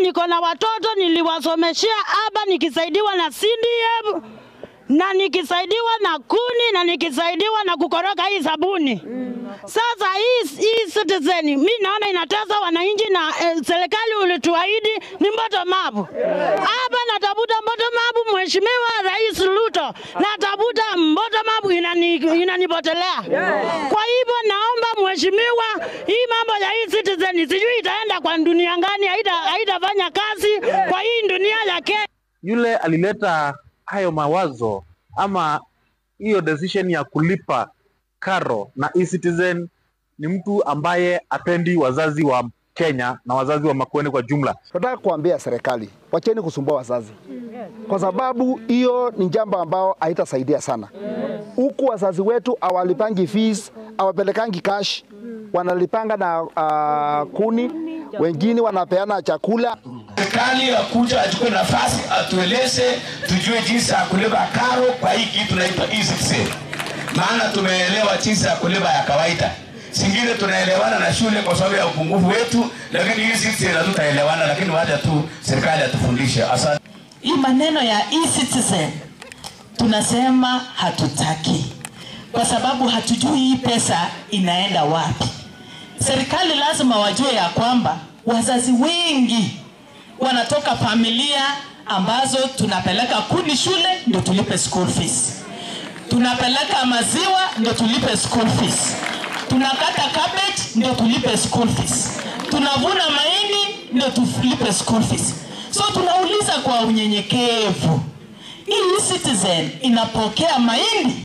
niko na watoto niliwasomeshia hapa nikisaidiwa na CDF na nikisaidiwa na KUNI na nikisaidiwa na kukoroga hii sabuni. Sasa hii citizen mimi naona inatesa wananchi na serikali ulituahidi ni bottom up. Hapa natafuta bottom up, Mheshimiwa Rais Ruto, natafuta bottom up inanipotelea. Kwa hivyo naomba Mheshimiwa, hii mambo ya hii citizen sijui itaenda kwa dunia gani, haitafanya kazi kwa hii dunia ya Kenya. Yule alileta hayo mawazo ama hiyo decision ya kulipa karo na e-citizen ni mtu ambaye apendi wazazi wa Kenya na wazazi wa Makueni kwa jumla. Nataka kuambia serikali, wacheni kusumbua wazazi. Kwa sababu hiyo ni jambo ambao haitasaidia sana. Huku wazazi wetu awalipangi fees, awapelekangi cash, wanalipanga na KUNI, wengine wanapeana chakula. Serikali akuja achukue nafasi atueleze tujue jinsi ya kulipa karo kwa hii kitu tunaitwa e-citizen. Maana tumeelewa jinsi ya kulipa ya kawaida. Singine tunaelewana na shule kwa sababu ya upungufu wetu, lakini e-citizen hatutaelewana, lakini wacha tu serikali atufundishe. Asante. Hii maneno ya e-citizen tunasema hatutaki. Kwa sababu hatujui hii pesa inaenda wapi. Serikali lazima wajue ya kwamba wazazi wengi wanatoka familia ambazo tunapeleka KUNI shule ndio tulipe school fees. Tunapeleka maziwa ndio tulipe school fees. Tunakata cabbage ndio tulipe school fees. Tunavuna mahindi ndio tulipe school fees. So tunauliza kwa unyenyekevu, hii citizen inapokea mahindi